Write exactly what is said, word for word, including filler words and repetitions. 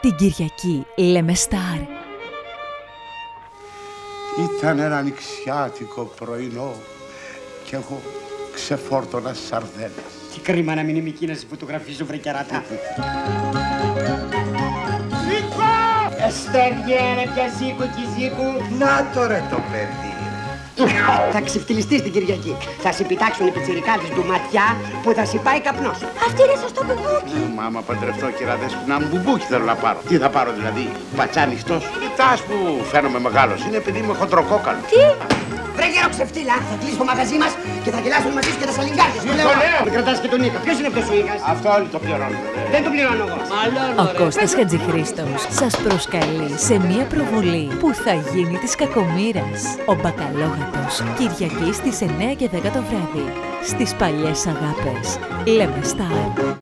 Την Κυριακή λέμε Σταρ. Ήταν ένα ανοιξιάτικο πρωινό και εγώ ξεφόρτωνα σαρδέλες. Τι κρίμα να μην είμαι εκεί να σε φωτογραφίζω, βρε κερατά. Ζήκο! Εστέβγαινε πια Ζήκο και Ζήκο. Να το ρε το παιδί. Θα ξεφτυλιστείς την Κυριακή. Θα σε πιτάξουν οι πιτσιρικάδες του ματιά που θα σε πάει καπνός. Αυτή είναι σωστό μπουμπούκι. Μα άμα παντρευτώ κυρά δέσποινα μου μπουμπούκι θέλω να πάρω. Τι θα πάρω δηλαδή, πατσά ανοιχτός. Κοιτάς που φαίνομαι μεγάλος, είναι επειδή είμαι χοντροκόκαλο. Τι? Βρε γέρο ξεφτύλα, θα κλείσει το μαγαζί μας και θα γελάσουν μαζί σου και τα σαλιγκάρια. Τι το λέω. Μην κρατάς και τον Νίκα. Ποιος είναι αυτός ο Νίκας? Αυτό όλοι το πληρώνουν. Δεν το πληρώνω εγώ. Ο Κώστας Χατζηχρήστος σας προσκαλεί σε μια προβολή που θα γίνει της κακομοίρας. Ο Μπακαλόγατος, Κυριακή στις εννιά και δέκα το βράδυ. Στις παλιές αγάπες λέμε Σταρ.